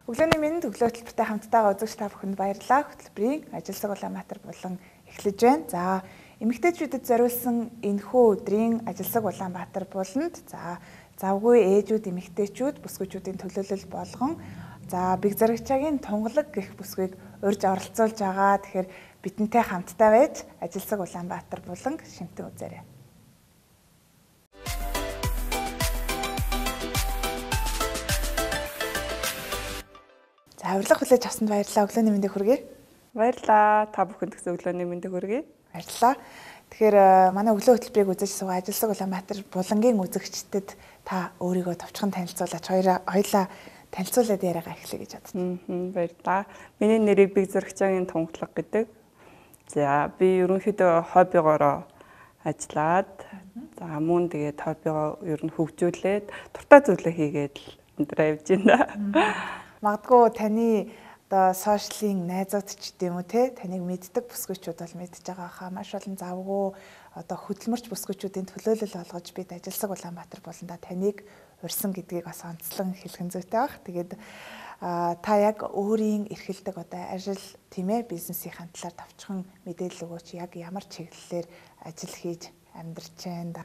Өглөөний минь өглөө хөтөлбөртэй хамтдаа үзэгч та бүхэнд баярлалаа. Хөтөлбөрийн ажилсаг Улаанбаатар болон эхлэж байна. За, эмэгтэйчүүдэд зориулсан энэхүү өдрийн ажилсаг Улаанбаатар буланд завгүй ээжүүд, эмэгтэйчүүд, бүсгүйчүүдийн төлөөлөл болгон бэг зарагчаагийн тунгалаг гэх бүсгүйг урьж оролцуулж байгаа. Тэгэхээр бидэнтэй хамтдаа байж ажилсаг Улаанбаатар буланг шимтэн үзээрэй. За, урилга хүлээж авсанд баярлалаа. Өглөөний мэндийг хүргэе. Баярлалаа. Та бүхэнд гэсэн өглөөний мэндийг хүргэе. Баярлалаа. Тэгэхээр манай өглөө хөтөлбөрийг үзэж суугаа ажилсаг Улаанбаатар булангийн үзэгчдэд та өөрийгөө товчхон танилцуулаач. Хоёулаа танилцуулаад яриагаа эхлэе гэж бодсон. Баярлалаа. Миний нэрийг бэг зарагчаагийн тунгалаг гэдэг. За, би ерөнхийдөө хоббигоороо ажиллаад мөн тэгээд хоббигоо ер нь хөгжүүлээд дуртай зүйлээ хийгээд өндөр явж байна. Магадгүй таны одоо сошиалын найзууд ч гэдэм үү те таныг мэддэг бүсгүйчүүд бол мэдж байгаа хаа маш олон завгүй одоо хөдөлмөрч бүсгүйчүүдийн төлөөлөл олгож бид ажилсаг Улаанбаатар буланда таныг урьсан гэдгийг бас онцлон хэлхэн зүйтэй баг. Тэгээд та яг өөрийн эрхэлдэг одоо ажил тийм ээ бизнесийн талаар товчхон мэдээлэл өгөөч. Яг ямар чиглэлээр ажил хийж амьдарч байна.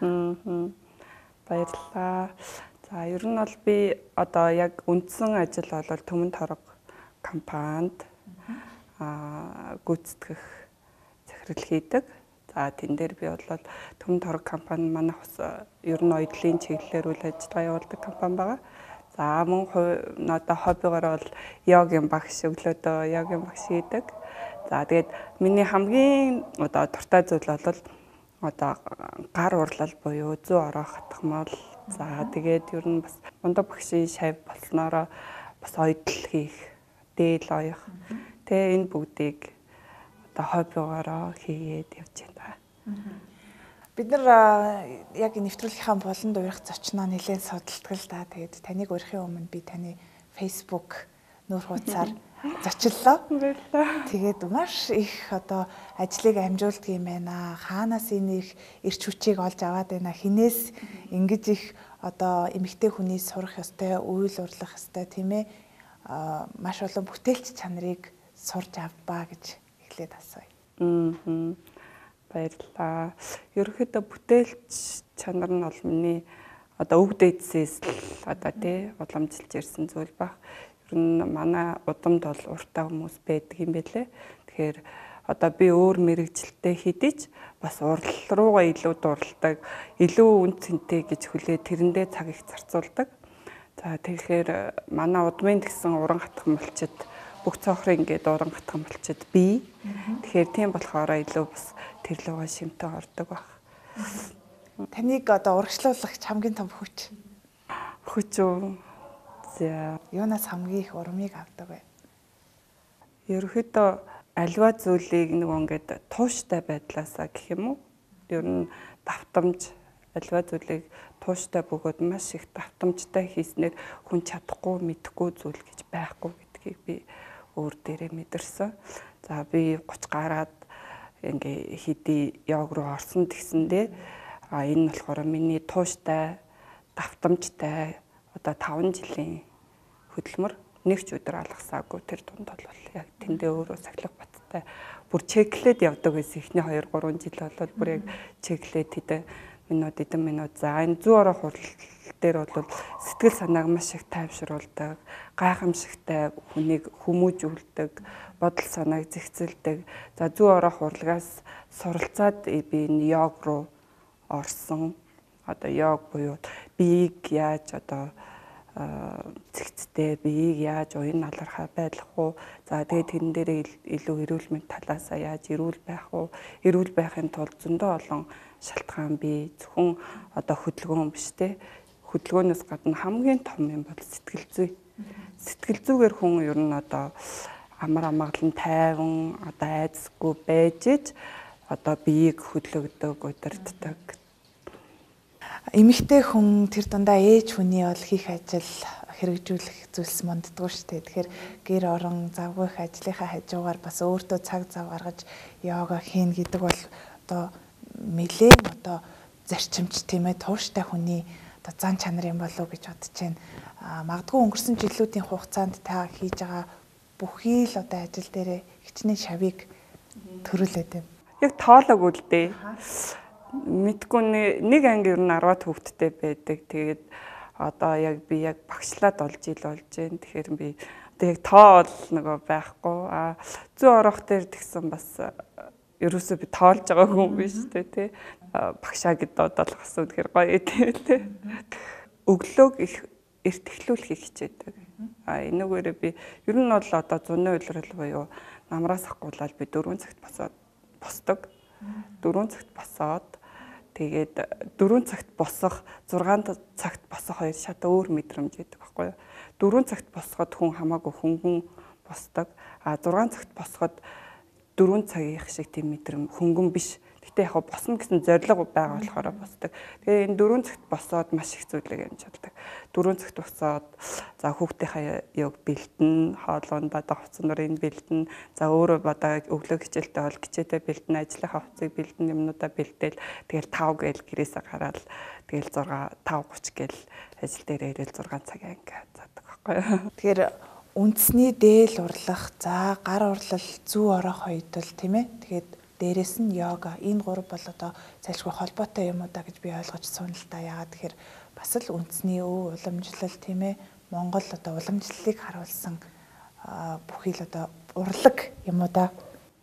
Баярлалаа. За, ер нь бол би одоо яг үндсэн ажил бол Төмөн торог компанид гүйцэтгэх захирал хийдэг. За, тэн дээр би бол Төмөн торог компани манайх ер нь оёдлын чиглэлээр үйл ажиллагаа явуулдаг компани байгаа. За, мөн одоо хоббигоор бол йогийн багш, өглөөдөө йогийн багш хийдэг. За, тэгээд миний хамгийн одоо дуртай зүйл бол одоо гар урлал буюу зүү ороо хатгамал. За, тэгээд ер нь бас мундаг багшийн шав болсноороо бас оёдл хийх, дээл оёх. Тэгээ энэ бүгдийг одоо хоббигоороо хийгээд явж байна. Бид нар яг нэвтрүүлгийнхаа буланд урих зочноо нэлээд судалдаг л да. Тэгээд таныг урихын өмнө би таны Facebook нүүр хуудасаар зочлоо. Тэгээд маш их одоо ажлыг амжуулдаг юм байна. Хаанаас энэ их эрч хүчийг олж аваад байна. Хинээс ингэж их одоо эмэгтэй хүний сурах ёстой, үйл урлах ёстой тийм ээ. Маш олон бүтээлч чанарыг сурж авбаа гэж эхлээд асууя. Баярлалаа. Ерөнхийдөө бүтээлч чанар нь бол миний одоо өвд эцсээс л одоо тий уламжилж ирсэн зүйл баг. Ер нь манай удамд бол уртаа хүмүүс байдаг юм байлээ. Тэгэхээр одоо би өөр мэрэгжилтэй хэдий ч бас урлал руугаа илүү дурладаг, илүү үн цэнтэй гэж хүлээ тэрэндээ цаг их зарцуулдаг. За, тэгэхээр манай удмын гэсэн уран хатгамалчид бүх цоохрын ингээд уран хатгамалчид би. Тэгэхээр тийм болохоор илүү бас тэр лугаа шимтэн ордог баг. Таныг одоо урагшлуулах хамгийн том хүч. Хүч үү? За, юунаас хамгийн их урмыг авдаг вэ? Ерөнхийдөө альва зүйлийг ингээд тууштай байдлаасаа гэх юм уу? Ер нь давтамж альва зүйлийг тууштай бөгөөд маш их давтамжтай хийснээр хүн чадахгүй, мэдэхгүй зүйл гэж байхгүй гэдгийг би өөр дээрээ мэдэрсэн. За, би 30 гараад ингээ хэдий йог руу орсон гэсэндээ энэ болохоор миний тууштай, давтамжтай одоо 5 жилийн хөдөлмөр нэг ч өдөр алгасаагүй тэр дунд бол яг тэндээ өөрөө сахилах баттай бүр чеклээд явдаг гэсэн ихний 2-3 жил болоод бүр яг чеклээд эдэн минут за энэ зүү орох хурал дээр бол сэтгэл санааг маш их тайвшруулдаг, гайхамшигтай хүнийг хүмүүжүүлдэг, бодол санааг зэгцэлдэг. За, зүү орох урлагаас суралцаад би энэ йог руу орсон. Одоо йог буюу биеийг яаж одоо зэгцтэй, биеийг яаж уян алархаа байлгах уу. За, тэгээд тэрэн дээр илүү эрүүл мэнд талаасаа яаж эрүүл байх уу. Эрүүл байхын тулд зөндөө олон шалтгаан бий. Зөвхөн одоо хөдөлгөөн биш те. Хөдөлгөөнөөс гадна хамгийн том юм бол сэтгэл зүй. Сэтгэл зүйгээр хүн ер нь одоо амар амгалан тайван одоо айдасгүй байж иж одоо биеийг хөдлөгдөг, удирддаг. Эмэгтэй хүн тэр дундаа ээж хүний бол хийх ажил хэрэгжүүлэх зүйлс мунддаггүй шүү дээ. Тэгэхээр гэр орон завгүйх ажлынхаа хажуугаар бас өөртөө цаг зав гаргаж йога хийн гэдэг бол одоо нэлээд одоо зарчимч тийм ээ тууштай хүний одоо зан чанар юм болов уу гэж бодож байна. Магадгүй өнгөрсөн жилүүдийн хугацаанд та хийж байгаа бүхий л одоо ажил дээрээ хичнээн шавийг төрүүлээд байна. Яг тоолоогүй л дээ. Мэдгүй нэг анги ер нь 10-аад хүүхэдтэй байдаг. Тэгээд одоо яг би яг багшлаад олж ил болж байна. Тэгэхээр би одоо яг тоол нөгөө байхгүй. Зүй орох дээр тэгсэн бас ерөөсөө би тоолж байгаа хүн биш үү тий. Багшаа гэдээ бодол гасан тэгэхээр гоё тий. Өглөөг их эрт эхлүүлэхийг хичээдэг. Энэгээрээ би ер нь бол одоо зуны үйлрэл буюу намраас ахгуулаад би 4 цагт босдог. 4 цагт босоод тэгээд 4 цагт босох 6 цагт босох хоёр шат өөр мэдрэмж байдаг байхгүй юу. 4 цагт босоход хүн хамаагүй хөнгөн босдог. 6 цагт босоход 4 цагийнх шиг тийм мэдрэмж хөнгөн биш. Гэтэ яг босно гэсэн зорилго байгаа болохоор босдог. Тэгээ энэ 4 цагт босоод маш их зүйлийг амжилтдаг. 4 цагт босоод за хүүхдийнхаа яг бэлтэн, хоолунд бадаа хувцас нурыг бэлтэн, за өөрөө бадаа өглөө хичээлтэй бол хичээдээ бэлтэн, ажлынхаа хувцсыг бэлтэн, юмнуудаа бэлдээл тэгэл 5 гээл гэрээсээ гараад тэгэл 5:30 гээл ажил дээр ирэл 6 цагийн анги хацаадаг байхгүй юу. Тэгэхээр үндэсний дээл урлах, за гар урлал, зүү орох үед бол тийм ээ. Тэгээд дээрэс нь йога энэ гурав бол одоо зайлшгүй холбоотой юм уу да гэж би ойлгож суун л да. Яагаад тэгэхээр бас л үндэсний өв уламжлал тийм ээ Монгол одоо уламжлалыг харуулсан бүхий л одоо урлаг юм уу да.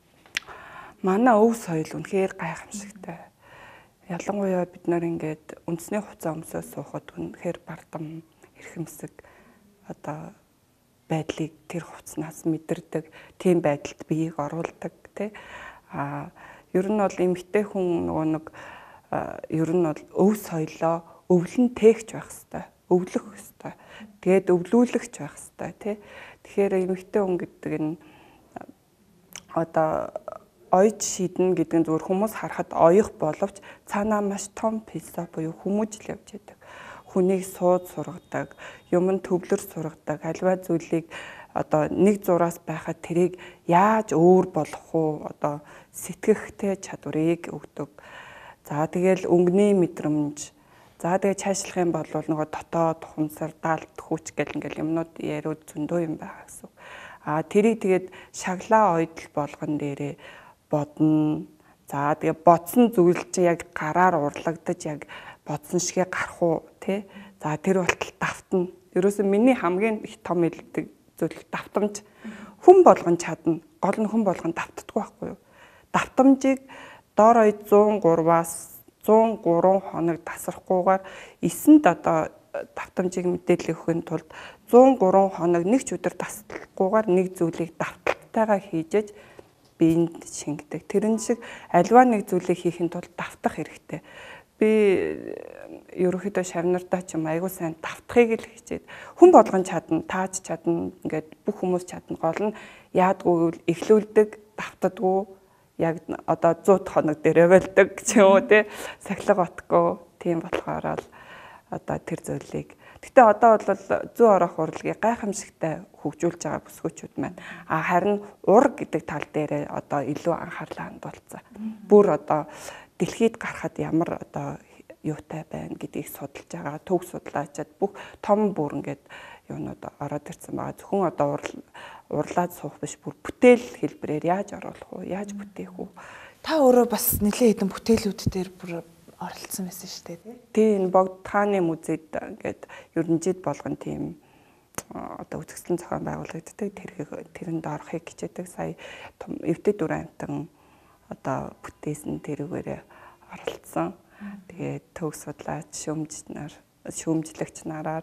Манай өв соёл үнэхээр гайхамшигтай. Ялангуяа бид нар ингээд үндэсний хувцас өмсөө суухад үнэхээр бардам эрхэмсэг одоо байдлыг тэр хувцснаас мэдэрдэг, тийм байдалд биеийг оруулдаг тий. Ер нь бол эмэгтэй хүн нөгөө нэг ер нь бол өв соёлоо өвлөн тээгч байх хэвээр, өвлөх хэвээр. Тэгээд өвлүүлэгч байх хэвээр тий. Тэгэхээр эмэгтэй хүн гэдэг нь одоо ойж шийднэ гэдэг нь зөвхөн хүмүүс харахад оёх боловч цаанаа маш том пилсо буюу хүмүүжил явж байдаг. Хүнийг сууд сургадаг, юм нь төвлөр сургадаг, альва зүйлийг одоо нэг зураас байхад тэрийг яаж өөр болгох уу одоо сэтгэхтэй чадварыг өгдөг. За тэгэл өнгөний мэдрэмж. За тэгээ цаашлах юм бол нөгөө дотоод ухамсар, даалт, хүч гэл ингээл юмнууд яриуд зөндөө юм байгаа гэсэн. Тэрийг тэгээд шаглаа ойдл болгон дээрээ бодно. За тэгээ бодсон зүйл чи яг гараар урлагдаж яг бодсон шигэ гарах уу тий. За тэр болтол давтна. Ерөөсөө миний хамгийн их том илдэг зүйл давтамж. Хүн болгон чадна. Гол нь хүн болгон давтдаггүй байхгүй юу? Давтамжийг доор 103-аас 103 хоног тасрахгүйгээр 9-нд одоо давтамжийг мэдээлэл өгөхын тулд 103 хоног нэг ч өдөр таслахгүйгээр нэг зүйлийг давталтайгаа хийжээж биеинд шингэдэг. Тэрэн шиг альва нэг зүйлийг хийхин тулд давтах хэрэгтэй. Би ерөөхдөө шавнартаа ч юм айгуу сайн давтахыг л хичээд хүн болгон чадна, тааж чадна, ингээд бүх хүмүүс чадна. Гол нь яадгүй эхлүүлдэг, давтдаггүй яг одоо 100 хоног дээр явуулдаг ч юм уу тий. Сахилга отгүй тийм болохоор л одоо тэр зүйлийг. Гэтэ одоо бол зүй орох урлагийг гайхамшигтай хөгжүүлж байгаа бүсгүүчүүд маань харин ур гэдэг тал дээр одоо илүү анхаарлаа хандуулсан. Бүр одоо дэлхийд гарахад ямар одоо юутай байна гэдгийг судалж байгаа. Төг судлаачаад бүх том бүр ингээд юунууд ороод ирсэн байгаа. Зөвхөн одоо урлаад суух биш бүр бүтээл хэлбэрээр яаж оруулах вэ? Яаж бүтээх вэ? Та өөрөө бас нэлээд хэдэн бүтээлүүд дээр бүр оролцсон байсан шүү дээ тий. Тийм богд хааны музейд ингээд ерөнжид болгон тийм одоо үзэсгэлэн зохион байгуулагддаг. Тэрэнд орохыг хичээдэг. Сая том эвдээ дүрантан одоо бүтээсэн тэрүүгээрээ оролцсон. Тэгээд төг судлаач шүүмжлэгч нараар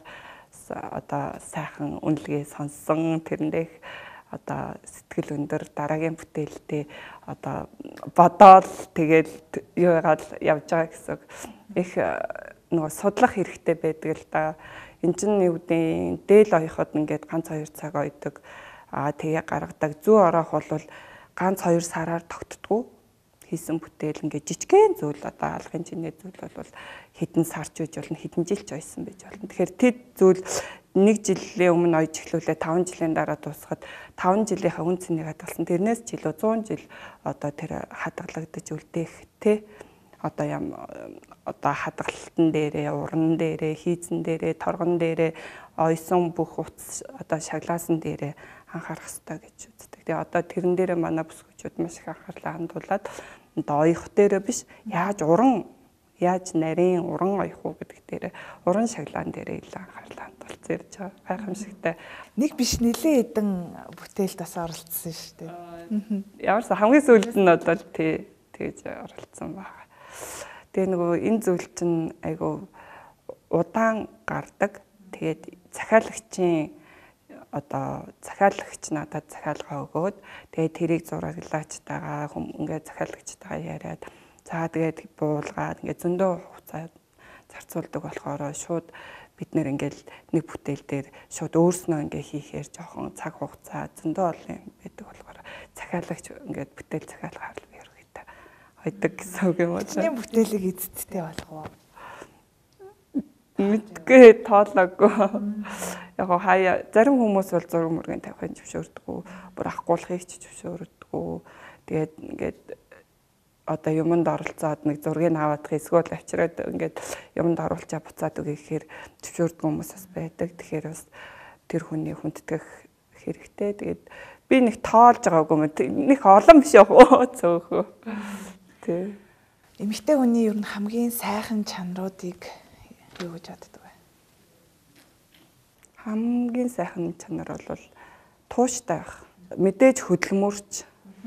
одоо сайхан үнэлгээ сонссон тэрэндээ одоо сэтгэл өндөр дараагийн бүтээлдээ одоо бодоол тэгэл юу яагаад явж байгаа гэсэн их нөгөө судлах хэрэгтэй байдаг л да. Энд чинь юу гэдэг дээл оёход ингээд ганц 2 цаг ойдог. Тэгээ гаргадаг. Зүй орох бол ганц 2 сараар тогтдгоо. Хийсэн бүтээл ингээд жижигхэн зүйл одоо алгын чинээ зүйл бол хэдэн сарч үж болно, хэдэн жилч ойсон байж болно. Тэгэхээр тэд зүйл 1 жилийн өмнө ойж эхлүүлээ 5 жилийн дараа дуусахад 5 жилийнхаа үн цэнийг хадгалсан. Тэрнээс ч илүү 100 жил одоо тэр хадгалагдаж үлдээх тий одоо хадгалтан дээрээ, уран дээрээ, хийзэн дээрээ, торгон дээрээ ойсон бүх утас одоо шаглаасан дээрээ анхаарах хэрэгтэй гэж үздэг. Тэгээ одоо тэрэн дээрээ манай бүсгүйчүүд маш их анхаарлаа хандуулад одоо оёх дээрээ биш, яаж нарийн уран оёх уу гэдэг дээрээ уран шаглаан дээрээ илүү анхаарлаа хандуулж ирж байгаа. Гайхамшигтай. Нэг биш нэлээд хэдэн бүтээлд бас оролцсон шүү дээ. Ямарсан хамгийн сүүлд нь бол тэгж оролцсон байна. Тэгээ нөгөө энэ зүйл чинь айгу удаан гардаг. Тэгээд захиалагч надад захиалгаа өгөөд тэгээд тэрийг зураглаачтайгаа ингээд захиалагчтайгаа яриад за тэгээд буулгаад ингээд зөндөө хугацаа зарцуулдаг болохоор шууд бид нэр ингээд нэг бүтээл дээр шууд өөрснөө ингээд хийхээр жоохон цаг хугацаа зөндөө олон юм байдаг болохоор захиалагч ингээд бүтээл захиалгаар л ерөөхдөө ойдаг гэсэн үг юм уу? Чиний бүтээлийг эзэдтэй болох уу? Мэдгүй тоолоогүй. Яг хаяа зарим хүмүүс бол зураг мөргийн тавихын зөвшөөрдөг, бүр ахгуулахыг ч зөвшөөрдөг. Тэгээд ингээд одоо юмд оролцоод нэг зургийг аваадах эсвэл авчираад ингээд юмд оруулчаа буцаад өгөх гэхээр зөвшөөрдөг хүмүүс бас байдаг. Тэгэхээр бас тэр хүний хүндэтгэх хэрэгтэй. Тэгээд би нэг тоолж байгаагүй юм. Нэг олон биш яг цөөхөө. Тэ. Эмэгтэй хүний ер нь хамгийн сайхан чанаруудыг юу гэж боддог вэ? Хамгийн сайхан чанар бол тууштай байх. Мэдээж хөдөлмөрч.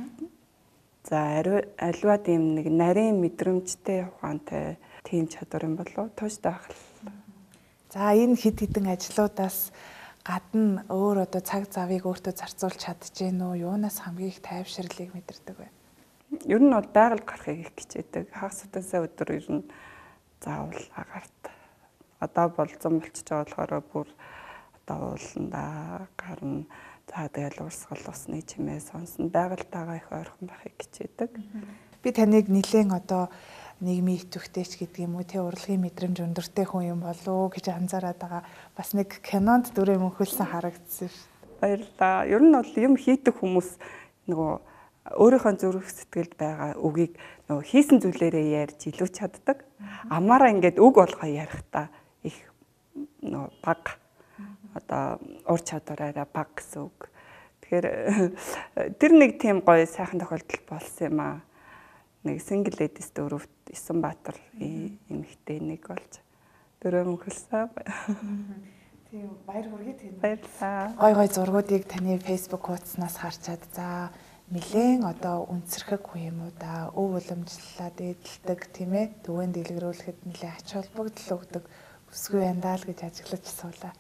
За аливаа тийм нэг нарийн мэдрэмжтэй ухаантай тийм чадвар юм болов тууштай байх. За энэ хэд хэдэн ажлуудаас гадна өөр одоо цаг завыг өөртөө зарцуулж чадчихээн үү? Юунаас хамгийн их тайвширлыг мэдэрдэг вэ? Ер нь бол байгаль гарахыг их хичээдэг. Хагас утасаа өдөр ер нь заавал агаарт. Одоо болцсон болчихж байгаа болохоор бүр одоо ууландаа гарна. За тэгэл урсгал усны чимээ сонсон байгальтайгаа их ойрхон байхыг хичээдэг. Би таныг нилээн одоо нийгмийн идэвхтэйч гэдэг юм уу те урлагийн мэдрэмж өндөртэй хүн юм болов уу гэж анзаараад байгаа. Бас нэг кинонд дүрээ мөнхөлсөн харагдсан шүү. Баярлалаа. Ер нь бол юм хийдэг хүмүүс нөгөө өөрийнхөө зүрх сэтгэлд байгаа үгийг нөгөө хийсэн зүйлээрээ ярьж илүү чаддаг. Амаараа ингээд үг болгоо ярихдаа их нөгөө баг одоо ур чадвараараа баг гэсэн үг. Тэгэхээр тэр нэг тийм гоё сайхан тохиолдол болсон юм аа. Нэг single ladies дөрөвт Исанбаатар эмэгтэй нэг болж дөрөв мөнхөлсөн. Тийм баяр хүргэе тань. Баярлалаа. Гой зургуудыг таны Facebook хуудаснаас харчаад за нилээн одоо үнсэрхэг хүн юм уу да өв уламжлалаа дээдэлдэг тийм ээ төвөнд дэлгэрүүлэхэд нилээн ач холбогдол өгдөг бүсгүй байна л гэж ажиглаж суулаа.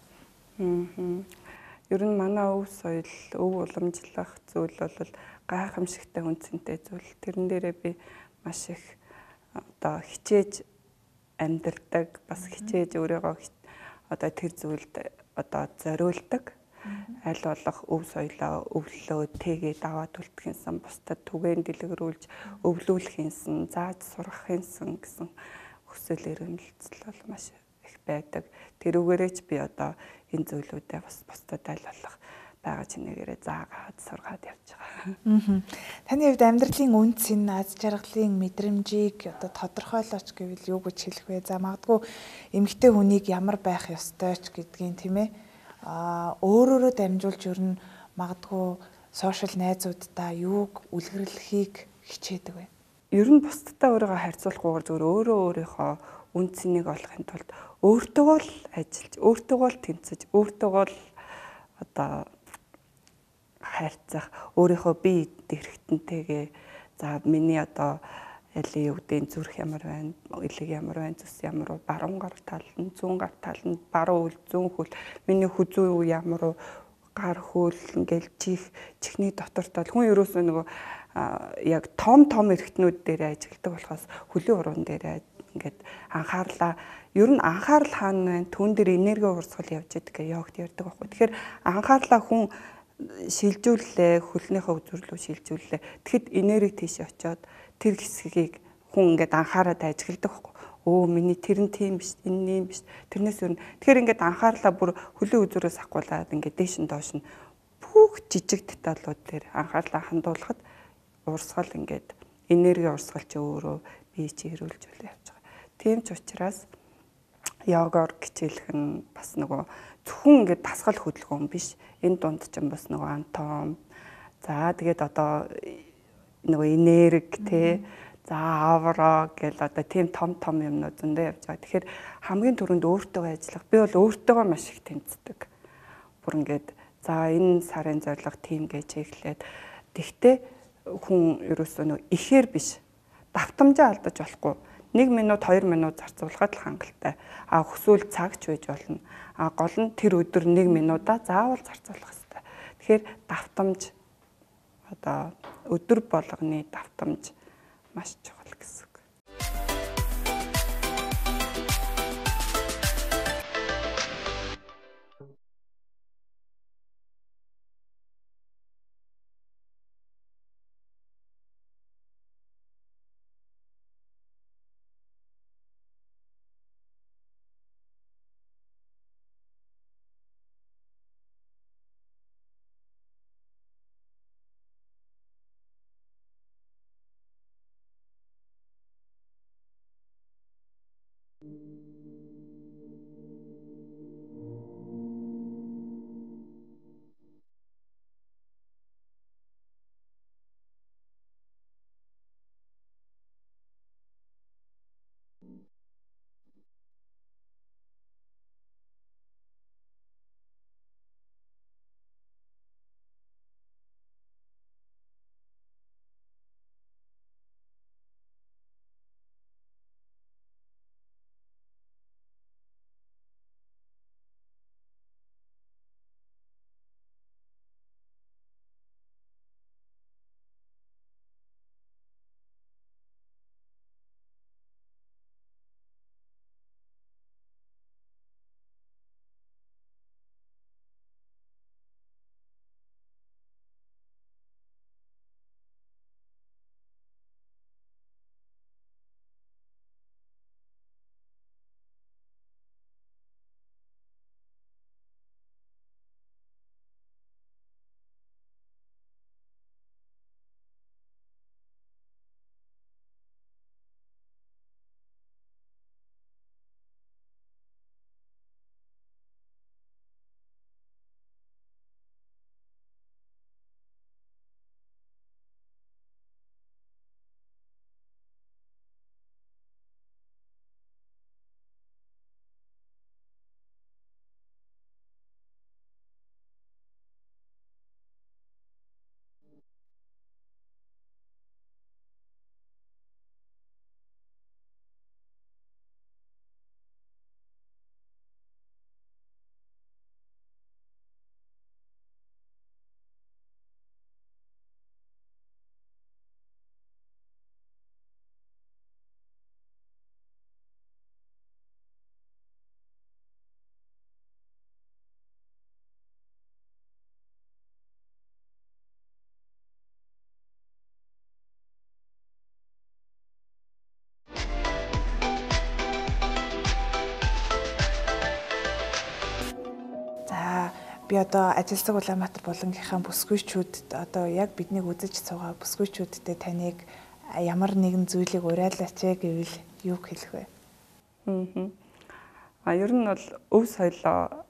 Ер нь манай өв соёл өв уламжлах зүйл бол гайхамшигтай үнцэнтэй зүйл. Тэрэн дээрээ би маш их одоо хичээж амьдардаг, бас хичээж өөрийгөө одоо тэр зүйлд одоо зориулдаг. Аль болох өв соёлоо өвлөө тэгээд аваад үлдэхийнсэн бусдад түгээн дэлгэрүүлж өвлүүлэхийнсэн зааж сургахынсэн гэсэн хүсэл эрмэлзэл бол маш их байдаг. Тэрүүгээрээ ч би одоо энэ зүйлүүдээ бас бусдад аль болох байгаа чинээрээ заагаад сургаад явж байгаа. Таны хувьд амьдралын үнц энэ аз жаргалын мэдрэмжийг одоо тодорхойлооч гэвэл юу гэж хэлэх вэ? За магадгүй эмэгтэй хүнийг ямар байх ёстой ч гэдгийг тийм ээ өөрөөрөө дамжуулж ер нь магадгүй сошиал найзуудтай юуг үлгэрлэхийг хичээдэг вэ? Ер нь бусдтай өөрийгөө харьцуулахгүйгээр зөв өөрийнхөө үн цэнийг олохын тулд өөртөөгөө л ажиллаж, өөртөөгөө л тэмцэж, өөртөөгөө л одоо хайрцах, өөрийнхөө бие хэрэгтэнтэйгээ за миний одоо ялын юу гэдэг зүрх ямар байна, элэг ямар байна, зүс ямар уу, баруун гар тал нь, зүүн гар тал нь, баруун үл, зүүн хөл, миний хүзүү ямар уу, гар хөл ингээл чихний доторт бол хүн ерөөсөө нөгөө яг том эргэтнүүд дээр ажилладаг болохоос хөлийн уран дээр ингээд анхаарлаа. Ер нь анхаарал хаана байна? Түүн дээр энерги урсгал явж байдаг гэж йогт ярьдаг байхгүй. Тэгэхээр анхаарлаа хүн шилжүүллээ, хөлнийхөө үзүүрлүү шилжүүллээ. Тэгэхэд энерги тийш очиод тэр хэсгийг хүн ингээд анхаараад ажигладаг байхгүй. Өө миний тэр нь тийм биш, энэ юм биш. Тэрнээс өөр. Тэгэхээр ингээд анхаарлаа бүр хөлийн үзүүрээс ахгуулаад ингээд дээш нь доош нь бүх жижиг деталууд дээр анхаарлаа хандуулахад урсгал ингээд энерги урсгал ч өөрөө бие чи эрүүлжүүлээ явж байгаа. Тийм ч учраас йогоор хичээлэх нь бас нөгөө зөвхөн ингээд дасгал хөдөлгөөн биш. Энэ дунд чинь бас нөгөө антом. За тэгээд одоо нөгөө энерги те. За авро гэл одоо тийм том юмнууд зөндөө явж байгаа. Тэгэхээр хамгийн түрүүнд өөртөө ажиллах. Би бол өөртөө маш их тэмцдэг. Бүр ингээд за энэ сарын зорилго тийм гэж эхлээд тэгтээ хүн ерөөсөө нөгөө ихээр биш. Давтамжаа алдаж болохгүй. 1 минут 2 минут зарцуулахад л хангалттай. Хүсвэл цаг ч байж болно. Гол нь тэр өдөр 1 минутаа заавал зарцуулах хэрэгтэй. Тэгэхээр давтамж одоо өдөр болгоны давтамж маш чухал гэсэн үг. Би одоо ажилсаг Улаанбаатар булангийнхаа бүсгүйчүүд одоо яг биднийг үзэж суугаа бүсгүйчүүдтэй таныг ямар нэгэн зүйлийг уриалаач гэвэл юу хэлэх вэ? Ер нь бол өв соёлоо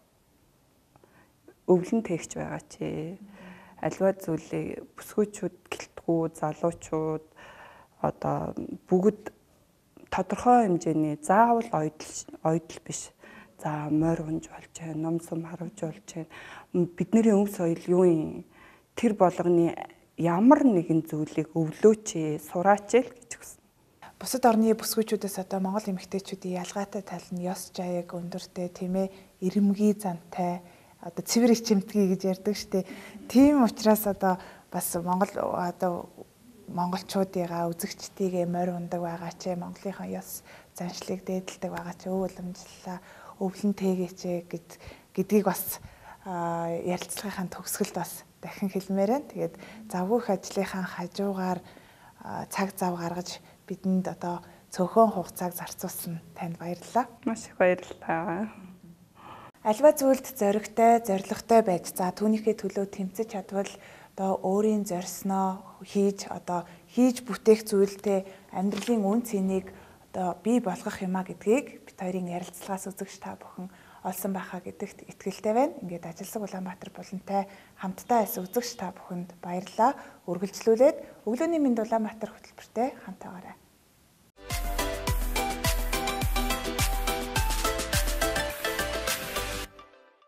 өвлөн тээгч байгаа чи. Аливаа зүйлийг бүсгүйчүүд гэлтгүү, залуучууд одоо бүгд тодорхой хэмжээний заавал ойдл биш. За морь унж болж байна, ном сум харуулж болж байна. Бидний өв соёл юу юм? Тэр болгоны ямар нэгэн зүйлийг өвлөөч, сураач л гэж хүснэ. Бусад орны бүсгүйчүүдээс одоо Монгол эмэгтэйчүүдийн ялгаатай тал нь ёс жаяг өндөртэй, тийм ээ, ирэмгий зантай, одоо цэвэр ичимтгий гэж ярьдаг штеп. Тийм учраас одоо бас монголчуудыгаа үзэгчдийгээ морь ундаг байгаа ч Монголынхаа ёс заншлыг дээдэлдэг байгаа ч уламжлалаа өвлөн тэгээч гэдгийг бас ярилцлагынхаа төгсгөлд бас дахин хэлмээр байна. Тэгээд завгүй их ажлынхаа хажуугаар цаг зав гаргаж бидэнд одоо цөөхөн хугацааг зарцуулсан танд баярлалаа. Маш их баярлалаа. Альва зүйлд зоригтой, зоригтой байж за түүнийхээ төлөө тэмцэж чадвал одоо өөрийн зорьсноо хийж бүтээх зүйлтэй амьдралын үн цэнийг одоо бий болгох юмаа гэдгийг бид хоёрын ярилцлагаас үзэгч та бүхэн олсон байхаа гэдэгт итгэлтэй байна. Ингээд Ажилсаг Улаанбаатар булантай хамтдаа байсан үзэгч та бүхэнд баярлалаа. Үргэлжлүүлээд өглөөний мэнд Улаанбаатар хөтөлбөртэй хамтаагаарай.